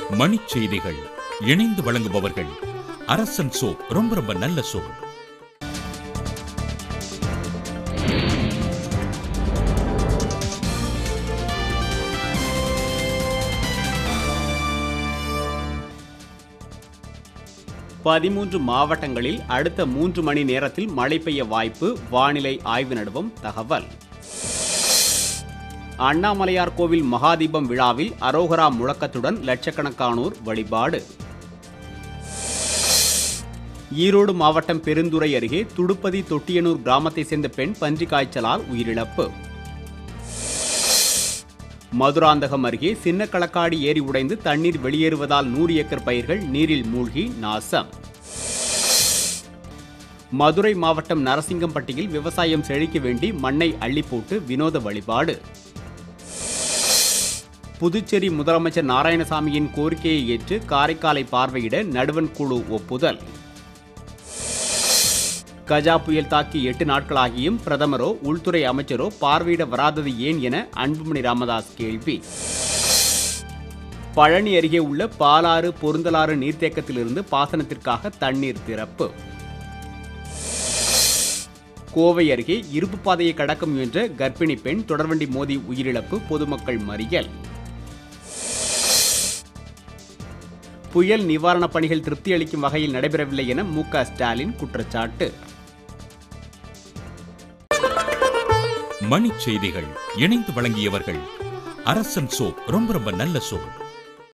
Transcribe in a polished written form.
மணிச் செய்திகள் இணைந்து வழங்குபவர்கள் அரசன் சோப். ரொம்ப நல்ல சோப். பதிமூன்று மாவட்டங்களில் அடுத்த 3 மணி நேரத்தில் மழை பெய்ய வாய்ப்பு. வானிலை ஆய்வு நடுவம் தகவல். அண்ணாமலையார் கோவில் மகாதீபம் விழாவில் அரோகரா முழக்கத்துடன் லட்சக்கணக்கானோர் வழிபாடு. ஈரோடு மாவட்டம் பெருந்துறை அருகே துடுப்பதி தொட்டியனூர் கிராமத்தை சேர்ந்த பெண் பன்றி காய்ச்சலால் உயிரிழப்பு. மதுராந்தகம் அருகே சின்னகளக்காடி ஏரி உடைந்து தண்ணீர் வெளியேறுவதால் 100 ஏக்கர் பயிர்கள் நீரில் மூழ்கி நாசம். மதுரை மாவட்டம் நரசிங்கம்பட்டியில் விவசாயம் செழிக்க வேண்டி மண்ணை அள்ளி போட்டு வினோத வழிபாடு. புதுச்சேரி முதலமைச்சர் நாராயணசாமியின் கோரிக்கையை ஏற்று காரைக்காலை பார்வையிட நடுவண் குழு ஒப்புதல். கஜா புயல் தாக்கி 8 நாட்களாகியும் பிரதமரோ உள்துறை அமைச்சரோ பார்வையிட வராதது ஏன் என அன்புமணி ராமதாஸ் கேள்வி. பழனி அருகே உள்ள பாலாறு பொருந்தலாறு நீர்த்தேக்கத்திலிருந்து பாசனத்திற்காக தண்ணீர் திறப்பு. கோவை அருகே இருப்பு பாதையை கடக்க முயன்ற கர்ப்பிணி பெண் தொடர்வண்டி மோதி உயிரிழப்பு. பொதுமக்கள் மறியல். புயல் நிவாரணப் பணிகள் திருப்தி அளிக்கும் வகையில் நடைபெறவில்லை என மு.க. ஸ்டாலின் குற்றச்சாட்டு. மணிச் செய்திகள் இணைந்து வழங்கியவர்கள் அரசன் சோப். ரொம்ப நல்ல சோப்.